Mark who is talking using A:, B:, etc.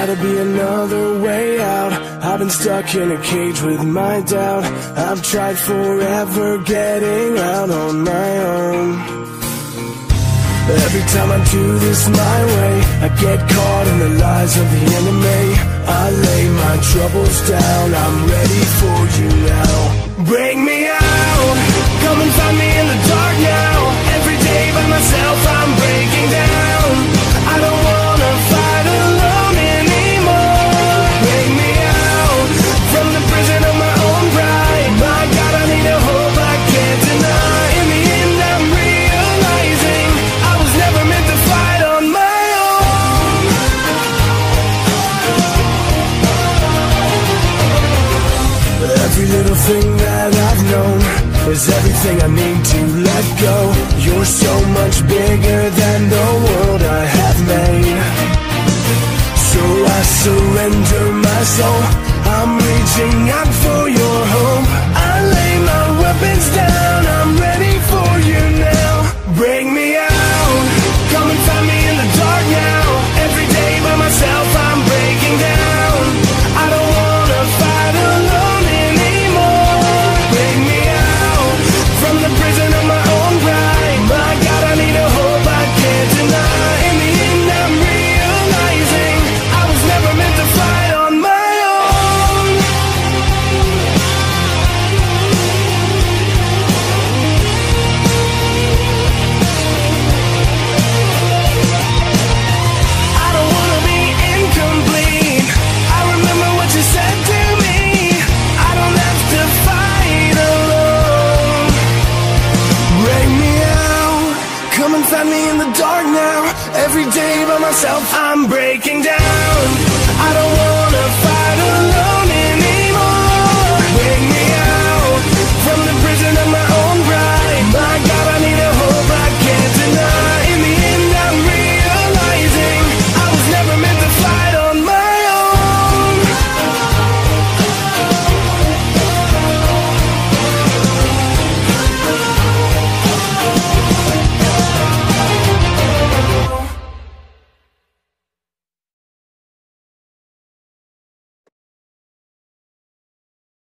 A: gotta be another way out. I've been stuck in a cage with my doubt. I've tried forever getting out on my own. Every time I do this my way, I get caught in the lies of the enemy. I lay my troubles down, I'm ready for you now. Bring me out, come and find me in the dark now. Every day by myself I'm breaking down. I don't wanna fight alone anymore. Bring me out, from the prison of my own pride. My God, I need a hope I can't deny. In the end I'm realizing I was never meant to fight on my own. Every little thing that I've known is everything I need to let go. You're so much bigger than the world I have made. So I surrender my soul, I'm reaching out for your hope. I lay my weapons down, I'm ready for you now. Bring me out, come and find me in the dark now. Every day by myself I'm breaking down. I don't wanna fight alone anymore. Bring me out, from the prison of my own pride. My God, I need a hope I can't deny. In the end I'm realizing I was never meant to fight on my own. I don't wanna be incomplete. I remember what you said to me. I don't have to fight alone. Bring me out, come and find me in the dark now. Every day by myself I'm breaking down.